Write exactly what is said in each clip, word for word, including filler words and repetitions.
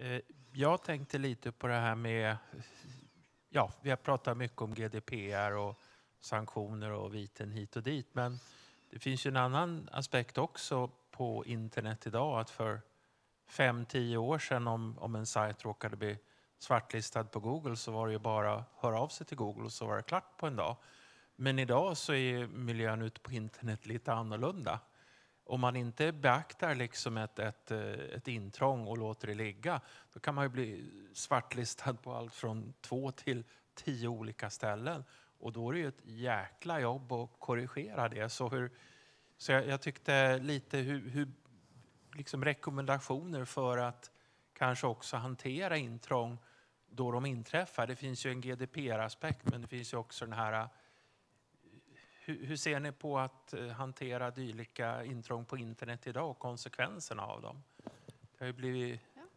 Eh, Jag tänkte lite på det här med, ja, vi har pratat mycket om G D P R och sanktioner och viten hit och dit, men det finns ju en annan aspekt också på internet idag, att för fem, tio år sedan om, om en sajt råkade bli svartlistad på Google så var det ju bara att höra av sig till Google och så var det klart på en dag. Men idag så är miljön ute på internet lite annorlunda. Om man inte beaktar liksom ett, ett, ett intrång och låter det ligga, då kan man ju bli svartlistad på allt från två till tio olika ställen. Och då är det ju ett jäkla jobb att korrigera det. Så, hur, så jag, jag tyckte lite hur, hur liksom rekommendationer för att kanske också hantera intrång då de inträffar. Det finns ju en G D P R-aspekt, men det finns ju också den här. Hur, hur ser ni på att hantera dylika intrång på internet idag och konsekvenserna av dem? Det har ju blivit...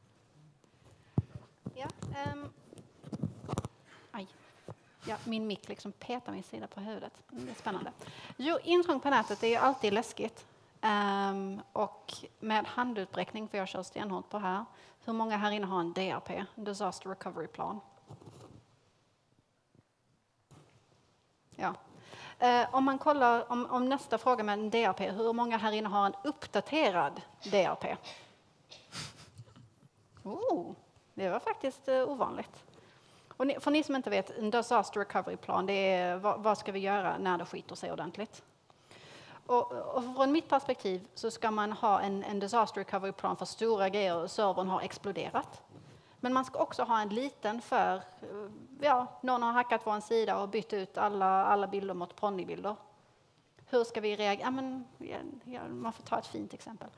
Ja, ja um... Aj. Ja, min mick liksom petar min sida på huvudet. Det är spännande. Jo, intrång på nätet är ju alltid läskigt. Um, och med handutbräckning, för jag kör stenhårt på här. Hur många här inne har en D R P, en Disaster Recovery Plan? Ja. Uh, om man kollar, om, om nästa fråga med en D R P, hur många här inne har en uppdaterad D R P? Oh, det var faktiskt uh, ovanligt. Och ni, för ni som inte vet, en Disaster Recovery Plan, det är vad, vad ska vi göra när det skiter sig ordentligt? Och, och från mitt perspektiv så ska man ha en, en Disaster Recovery Plan för stora grejer och servern har exploderat. Men man ska också ha en liten för, ja, någon har hackat vår sida och bytt ut alla, alla bilder mot ponnybilder. Hur ska vi reagera? Ja, men, ja, man får ta ett fint exempel.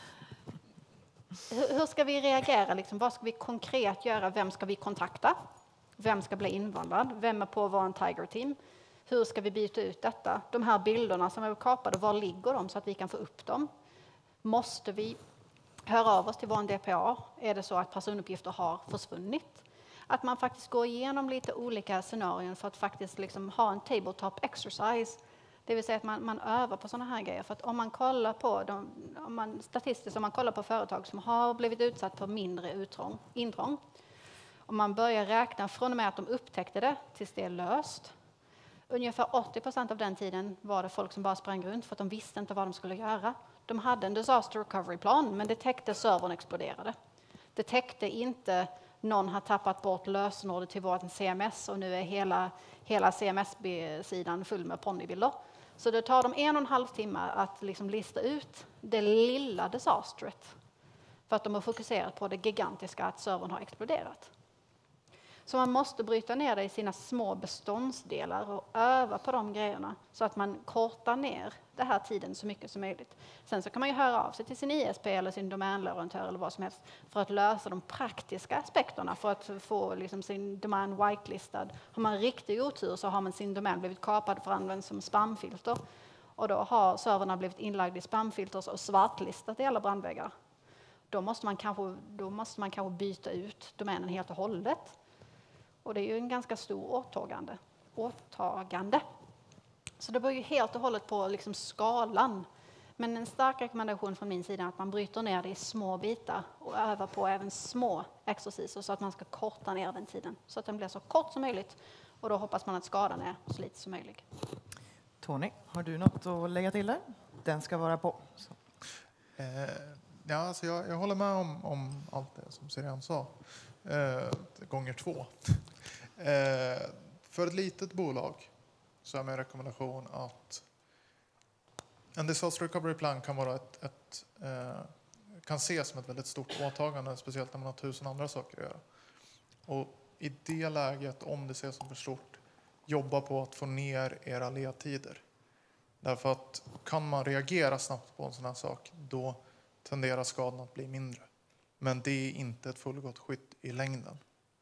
Hur, hur ska vi reagera? Liksom? Vad ska vi konkret göra? Vem ska vi kontakta? Vem ska bli invandrad? Vem är på vår Tiger Team? Hur ska vi byta ut detta? De här bilderna som är kapade, var ligger de så att vi kan få upp dem? Måste vi höra av oss till vår D P A? Är det så att personuppgifter har försvunnit? Att man faktiskt går igenom lite olika scenarion för att faktiskt liksom ha en tabletop exercise. Det vill säga att man, man övar på sådana här grejer. För att om man kollar på de, om man, statistiskt, om man kollar på företag som har blivit utsatt för mindre uttrång, intrång. Om man börjar räkna från och med att de upptäckte det tills det är löst. Ungefär åttio procent av den tiden var det folk som bara sprang runt för att de visste inte vad de skulle göra. De hade en disaster recovery plan, men det täckte servern exploderade. Det täckte inte någon har tappat bort lösenordet till vårt C M S och nu är hela, hela C M S-sidan full med ponnybilder. Så det tar dem en och en halv timme att liksom lista ut det lilla disastret. För att de har fokuserat på det gigantiska att servern har exploderat. Så man måste bryta ner det i sina små beståndsdelar och öva på de grejerna så att man kortar ner den här tiden så mycket som möjligt. Sen så kan man ju höra av sig till sin I S P eller sin domänleverantör eller vad som helst för att lösa de praktiska aspekterna för att få liksom sin domän whitelistad. Har man riktig otur så har man sin domän blivit kapad för att användas som spamfilter. Och då har serverna blivit inlagda i spamfilters och svartlistat i alla brandväggar. Då måste man kanske, då måste man kanske byta ut domänen helt och hållet. Och det är ju en ganska stor åtagande. åtagande. Så det beror ju helt och hållet på liksom skalan. Men en stark rekommendation från min sida är att man bryter ner det i små bitar och övar på även små exerciser så att man ska korta ner den tiden. Så att den blir så kort som möjligt. Och då hoppas man att skadan är så lite som möjligt. Tony, har du något att lägga till där? Den ska vara på. Så. Eh, ja, alltså jag, jag håller med om, om allt det som Sirian sa. Eh, gånger två. eh, för ett litet bolag så är min rekommendation att en disaster recovery plan kan vara ett, ett eh, kan ses som ett väldigt stort åtagande, speciellt när man har tusen andra saker att göra. Och i det läget, om det ses som för stort, jobba på att få ner era ledtider. Därför att kan man reagera snabbt på en sån här sak, då tenderar skadan att bli mindre. Men det är inte ett fullgott skydd i längden.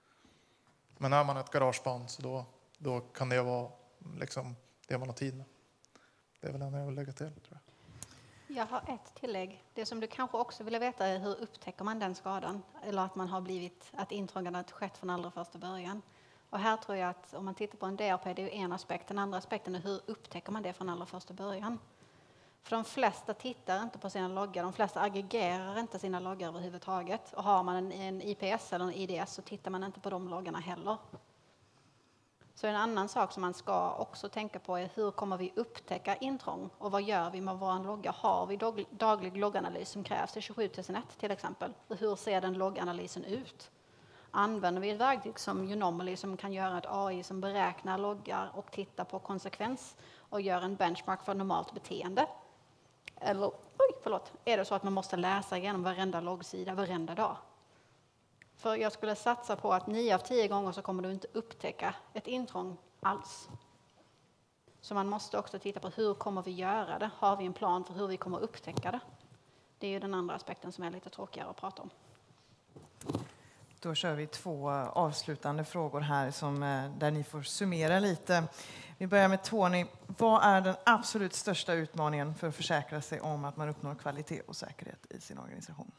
Men är man ett garageband så då, då kan det vara liksom det man har tid med. Det är väl det jag vill lägga till, tror jag. Jag har ett tillägg. Det som du kanske också vill veta är hur upptäcker man den skadan? Eller att man har blivit, att intrångandet skett från allra första början. Och här tror jag att om man tittar på en D R P, det är ju en aspekt. Den andra aspekten är hur upptäcker man det från allra första början? För de flesta tittar inte på sina loggar, de flesta aggregerar inte sina loggar överhuvudtaget. Och har man en, en I P S eller en I D S så tittar man inte på de loggarna heller. Så en annan sak som man ska också tänka på är hur kommer vi upptäcka intrång och vad gör vi med vår logga? Har vi dag, daglig logganalys som krävs i tjugosju tusen ett till exempel? Och hur ser den logganalysen ut? Använder vi ett verktyg som Unomaly som kan göra ett A I som beräknar loggar och tittar på konsekvens och gör en benchmark för normalt beteende? Eller, oj, förlåt, är det så att man måste läsa igenom varenda loggsida varenda dag? För jag skulle satsa på att nio av tio gånger så kommer du inte upptäcka ett intrång alls. Så man måste också titta på hur kommer vi göra det? Har vi en plan för hur vi kommer upptäcka det? Det är ju den andra aspekten som är lite tråkigare att prata om. Då kör vi två avslutande frågor här som, där ni får summera lite. Vi börjar med Tony. Vad är den absolut största utmaningen för att försäkra sig om att man uppnår kvalitet och säkerhet i sin organisation?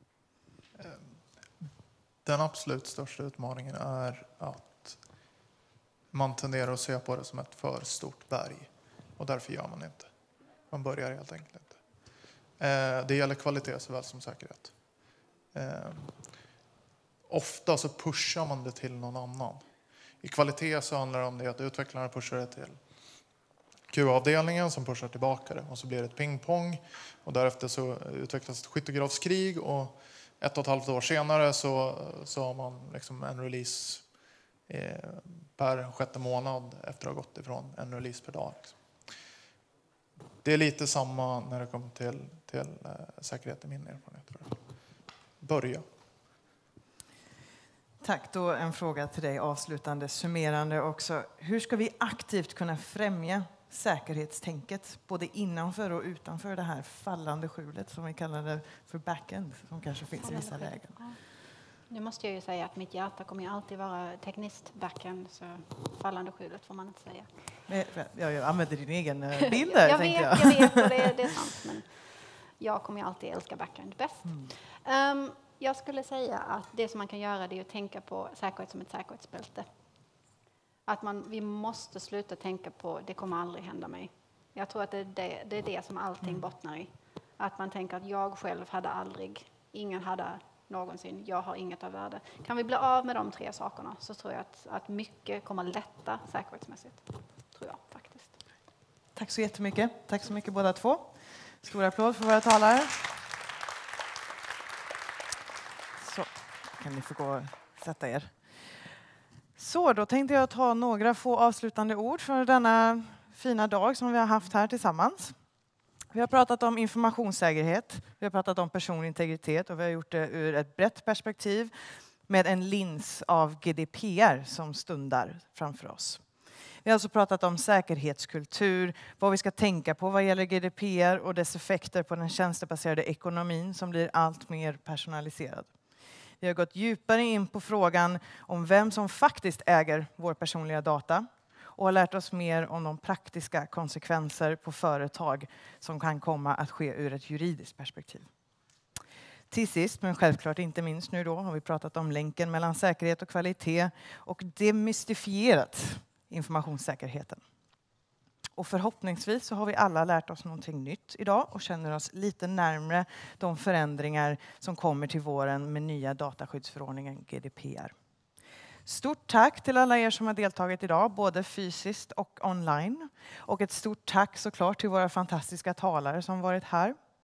Den absolut största utmaningen är att man tenderar att se på det som ett för stort berg. Och därför gör man inte. Man börjar helt enkelt inte. Det gäller kvalitet såväl som säkerhet. Ofta så pushar man det till någon annan. I kvalitet så handlar det om det att utvecklarna pushar det till Q A-avdelningen som pushar tillbaka det. Och så blir det ett pingpong. Och därefter så utvecklas ett skyttegravskrig. Och ett och ett halvt år senare så, så har man liksom en release eh, per sjätte månad efter att ha gått ifrån en release per dag. Liksom. Det är lite samma när det kommer till, till eh, säkerhet i min erfarenhet. Börja. Tack. Då en fråga till dig avslutande, summerande också. Hur ska vi aktivt kunna främja säkerhetstänket både innanför och utanför det här fallande skjulet som vi kallar det för backend som kanske finns i vissa lägen? Ja. Nu måste jag ju säga att mitt hjärta kommer ju alltid vara tekniskt backend, så fallande skjulet får man inte säga. Jag använder din egen bild där, jag, tänker vet, jag. jag vet, och det, det är sant, men jag kommer ju alltid älska backend bäst. Mm. Um, jag skulle säga att det som man kan göra det är att tänka på säkerhet som ett säkerhetsbälte. Att man, vi måste sluta tänka på det kommer aldrig hända mig. Jag tror att det är det, det, är det som allting mm. bottnar i. Att man tänker att jag själv hade aldrig, ingen hade någonsin, jag har inget av värde. Kan vi bli av med de tre sakerna så tror jag att, att mycket kommer lätta säkerhetsmässigt. Tror jag faktiskt. Tack så jättemycket. Tack så mycket båda två. Stor applåd för våra talare. Så kan ni få gå och sätta er. Så då tänkte jag ta några få avslutande ord för denna fina dag som vi har haft här tillsammans. Vi har pratat om informationssäkerhet, vi har pratat om personlig integritet och vi har gjort det ur ett brett perspektiv med en lins av G D P R som stundar framför oss. Vi har alltså pratat om säkerhetskultur, vad vi ska tänka på vad gäller G D P R och dess effekter på den tjänstebaserade ekonomin som blir allt mer personaliserad. Vi har gått djupare in på frågan om vem som faktiskt äger vår personliga data och har lärt oss mer om de praktiska konsekvenser på företag som kan komma att ske ur ett juridiskt perspektiv. Till sist, men självklart inte minst nu då, har vi pratat om länken mellan säkerhet och kvalitet och demystifierat informationssäkerheten. Och förhoppningsvis så har vi alla lärt oss någonting nytt idag och känner oss lite närmare de förändringar som kommer till våren med nya dataskyddsförordningen G D P R. Stort tack till alla er som har deltagit idag, både fysiskt och online. Och ett stort tack såklart till våra fantastiska talare som varit här.